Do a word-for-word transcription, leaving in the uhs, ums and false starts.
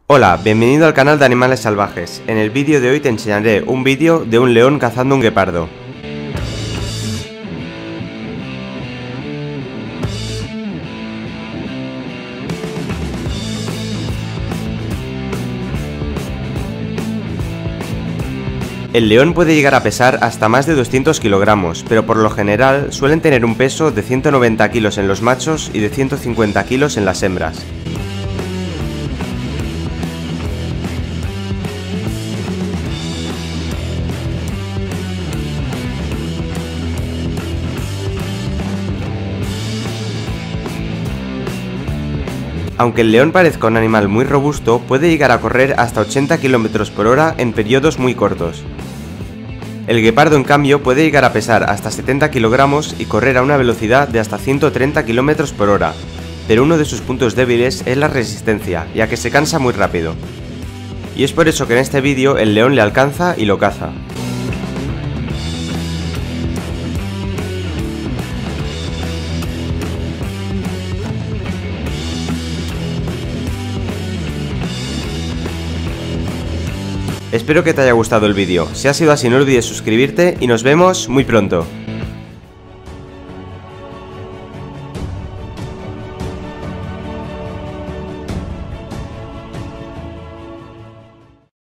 Hola, bienvenido al canal de Animales Salvajes. En el vídeo de hoy te enseñaré un vídeo de un león cazando un guepardo. El león puede llegar a pesar hasta más de doscientos kilogramos, pero por lo general suelen tener un peso de ciento noventa kilos en los machos y de ciento cincuenta kilos en las hembras. Aunque el león parezca un animal muy robusto, puede llegar a correr hasta ochenta kilómetros por hora en periodos muy cortos. El guepardo, en cambio, puede llegar a pesar hasta setenta kilogramos y correr a una velocidad de hasta ciento treinta kilómetros por hora, pero uno de sus puntos débiles es la resistencia, ya que se cansa muy rápido. Y es por eso que en este vídeo el león le alcanza y lo caza. Espero que te haya gustado el vídeo. Si ha sido así, no olvides suscribirte y nos vemos muy pronto.